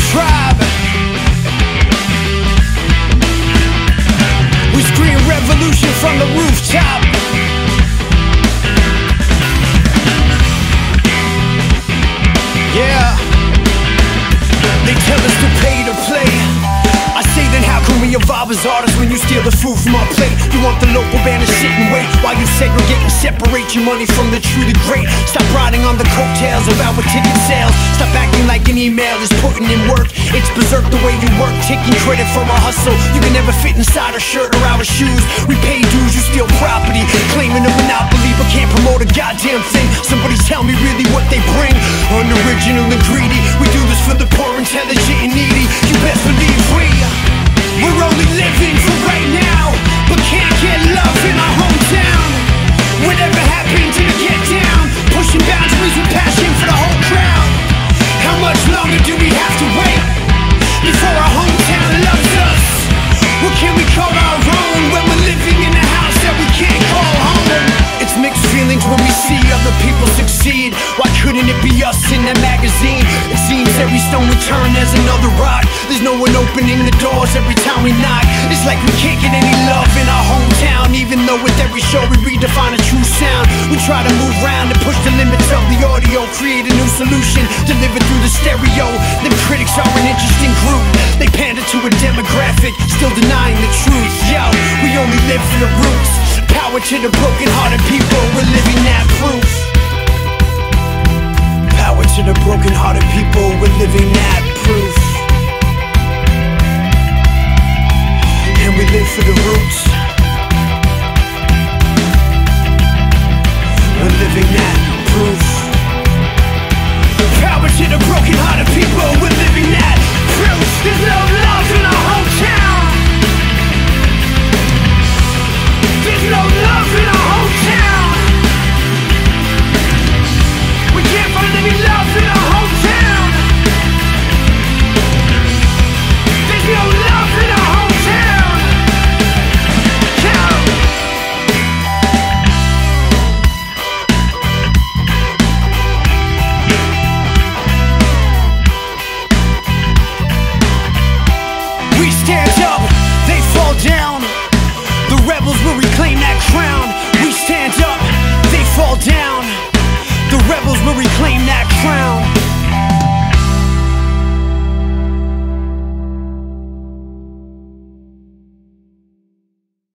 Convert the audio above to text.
tribe. We scream revolution from the rooftop. Yeah. They tell us to pay to play. I say then how can we evolve as artists when you steal the food from our plate? You want the local band to sit and wait while you segregate and separate your money from the true to great. Stop riding on the coattails of our ticket sales. Stop acting like an email is putting in work. It's berserk the way you work, taking credit for our hustle. You can never fit inside a shirt or our shoes. We pay dues, you steal property, claiming a monopoly but can't promote a goddamn thing. Somebody tell me really what they bring. Unoriginal and greedy, we do this for the poor, intelligent and needy. You best believe we're only living for right now, but can't get love in our hometown. Whatever happened to the get down? Pushing boundaries with passion for the whole crowd. How much longer do we have to wait before our hometown loves us? What can we call our own when we're living in a house that we can't call home? It's mixed feelings when we see other people succeed. Why couldn't it be us in that magazine? It seems every stone we turn there's another rock. There's no one opening the doors every time we knock. It's like we can't get any love in our hometown, even though with every show we redefine a true sound. We try to move around and push the limits of the audio, create a new solution, delivered through the stereo. Them critics are an interesting group. They pander to a demographic, still denying the truth. Yo, we only live for the roots. Power to the broken-hearted people, we're living that proof. Power to the broken-hearted people, we're living that proof. And we live for the roots.